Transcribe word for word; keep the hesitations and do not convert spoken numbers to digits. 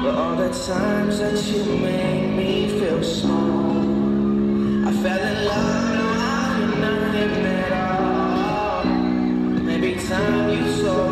But all the times that you made me feel small, I fell in love, now I feel nothing at all. Every time you saw